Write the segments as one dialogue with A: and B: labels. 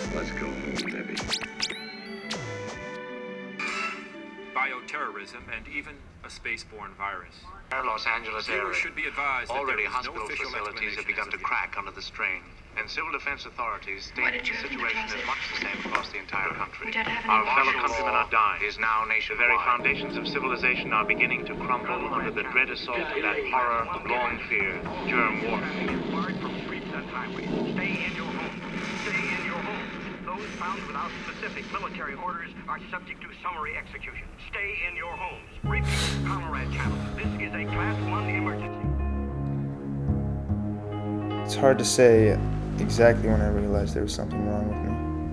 A: Let's go home, Debbie.
B: Bioterrorism and even a spaceborne virus.
C: Los Angeles area.
B: Should be advised that
C: Already
B: there is
C: hospital
B: no official
C: facilities have begun to crack under the strain, and civil defense authorities
D: Why
C: state
D: did you
C: the
D: have in the
C: situation is
D: closet?
C: much the same across the entire country.
D: We don't have any
C: Our fellow
D: washers.
C: countrymen are dying. Is now nationwide. The very foundations of civilization are beginning to crumble under the dread assault of that horror, long fear, germ warfare.
E: Barred from streets and highways. Stay in your homes. Stay in your homes. Those found without specific military orders are subject to summary execution. Stay in your homes. Repeat, Conrad Channel. This is a Class 1 emergency.
F: It's hard to say exactly when I realized there was something wrong with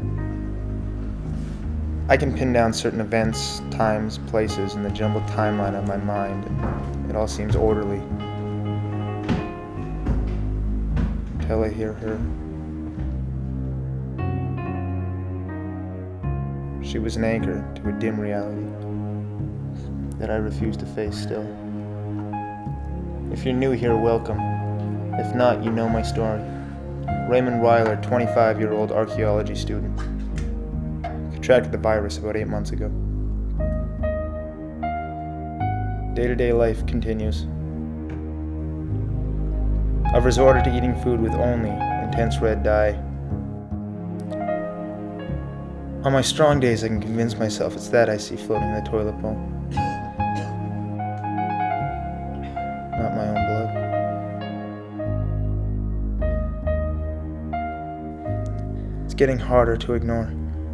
F: me. I can pin down certain events, times, places in the jumbled timeline of my mind, and it all seems orderly. Until I hear her. She was an anchor to a dim reality that I refuse to face still. If you're new here, welcome. If not, you know my story. Raymond Weiler, 25-year-old archaeology student. Contracted the virus about 8 months ago. Day-to-day life continues. I've resorted to eating food with only intense red dye. On my strong days, I can convince myself it's that I see floating in the toilet bowl. Not my own blood. It's getting harder to ignore.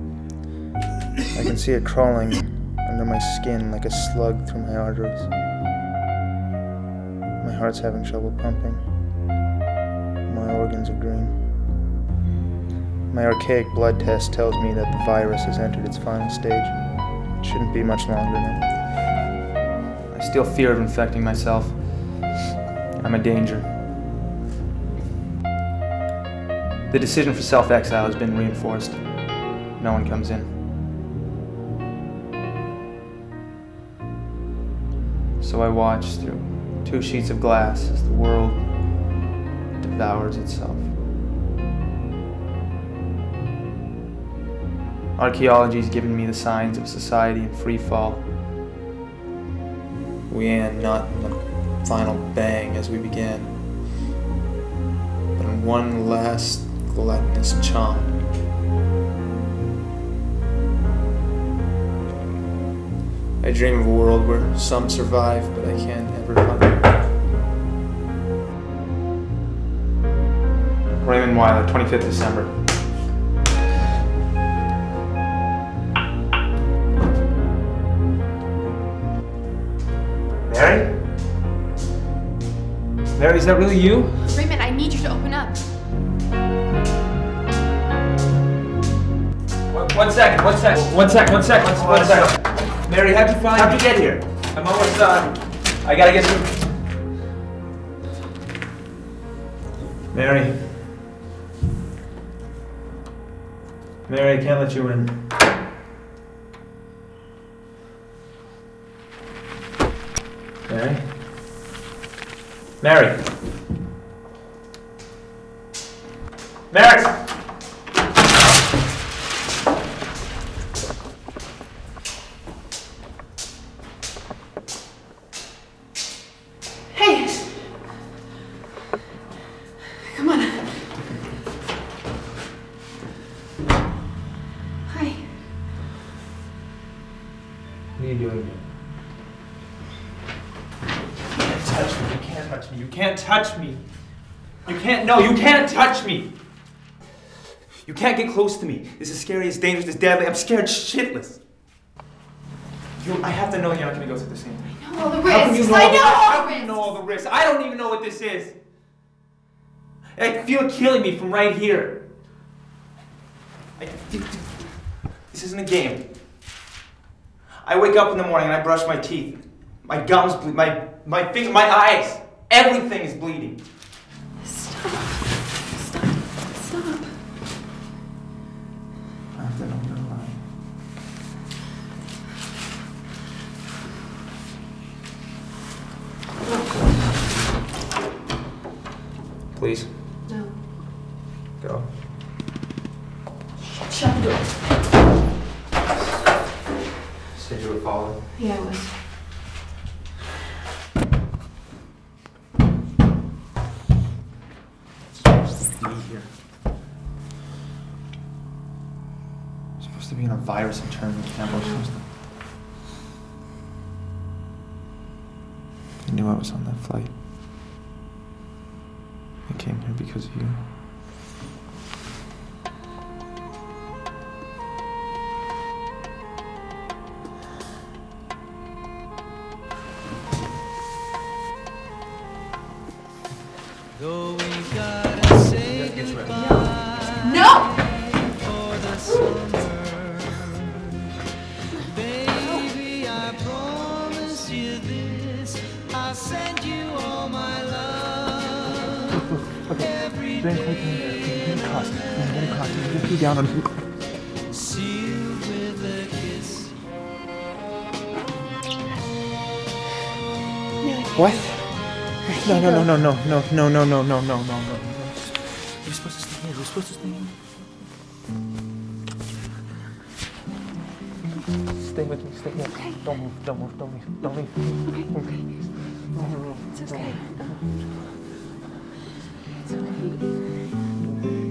F: I can see it crawling under my skin like a slug through my arteries. My heart's having trouble pumping. My organs are green. My archaic blood test tells me that the virus has entered its final stage. It shouldn't be much longer now. I still fear of infecting myself. I'm a danger. The decision for self-exile has been reinforced. No one comes in. So I watch through 2 sheets of glass as the world devours itself. Archaeology's given me the signs of society in free fall. We end not in the final bang as we began, but in one last gluttonous chomp. I dream of a world where some survive, but I can't ever find it. Raymond Weiler, 25th December. Mary? Mary, is that really you?
G: Raymond, I need you to open up.
F: One second. Mary, how'd you get here? I'm almost done. I gotta get through. Mary, I can't let you in. Mary.
G: Hey! Come on. Hi.
F: What are you doing here? You can't touch me. You can't touch me. You can't touch me. You can't get close to me. This is scary, it's dangerous, it's deadly. I'm scared shitless. I have to know you're not going to go through the same thing.
G: I know all the risks. I know
F: all the risks. I don't even know what this is. I feel it killing me from right here. This isn't a game. I wake up in the morning and I brush my teeth. My gums bleed, my finger, my eyes. Everything is bleeding.
G: Stop.
F: I have to know you're lying. Please.
G: No.
F: Go.
G: Yeah, I was.
F: Here. We're supposed to be in a virus internment camp. We're supposed to. I knew I was on that flight. I came here because of you.
A: Though we gotta say goodbye
G: No!
A: for the summer, baby, I promise you this, I'll send you all my love every day.
F: Get across. Get you down on.
A: Sealed with a kiss.
F: What? No. You're supposed to stay here. You're supposed to stay here. Stay with me. Stay here.
G: Okay.
F: Don't move. Don't leave.
G: Okay. It's okay. It's okay.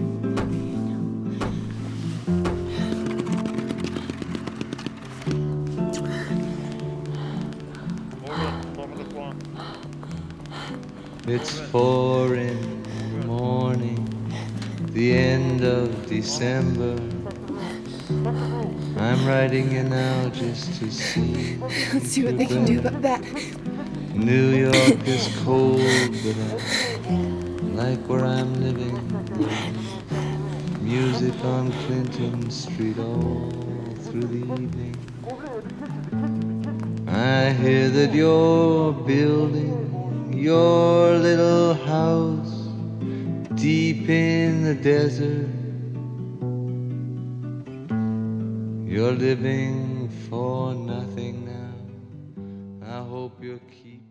A: It's 4 in the morning, the end of December. I'm writing you now just to see.
G: Let's see what they can do about that.
A: New York is cold, but I like where I'm living. Music on Clinton Street all through the evening. I hear that you're building your little house deep in the desert. You're living for nothing now. I hope you're keeping